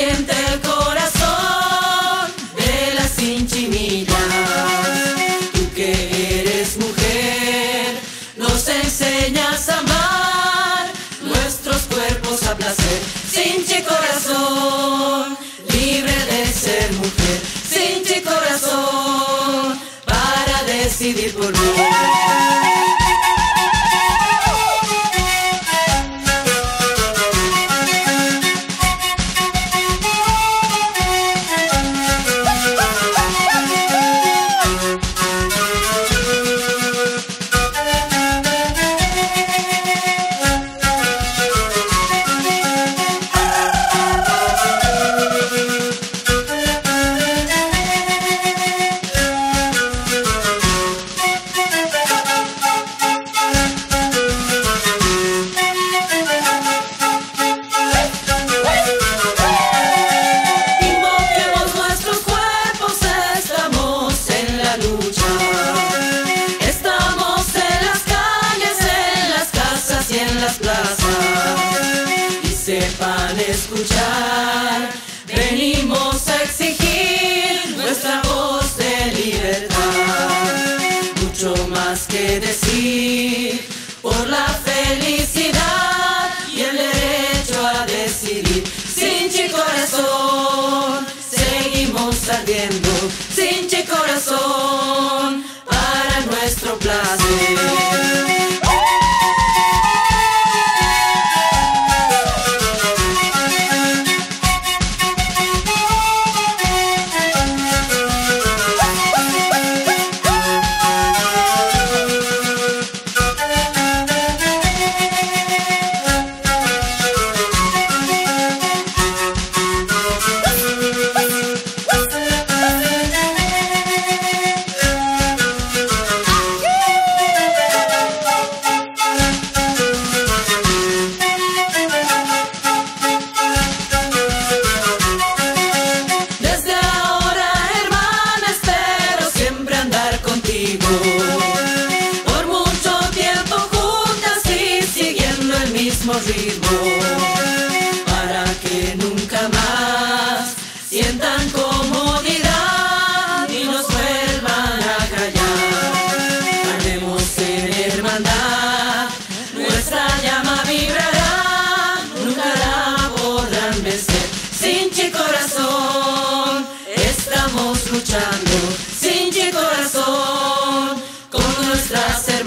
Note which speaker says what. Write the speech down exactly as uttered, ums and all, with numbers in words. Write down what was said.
Speaker 1: siente el corazón de las Chinchimillas. Tú que eres mujer, nos enseñas a amar nuestros cuerpos a placer. Chinchi corazón, libre de ser mujer. Chinchi corazón, para decidir por mí. Y sepan escuchar, venimos a exigir nuestra voz de libertad. Mucho más que decir, por la felicidad y el derecho a decidir. Chinchi corazón, seguimos ardiendo. Chinchi corazón, para nuestro placer. Por mucho tiempo juntas y siguiendo el mismo ritmo, para que nunca más sientan comodidad y nos vuelvan a callar. Ardemos en hermandad, nuestra llama vibrará, nunca la podrán vencer. Chinchi corazón, estamos luchando. Chinchi corazón, con nuestras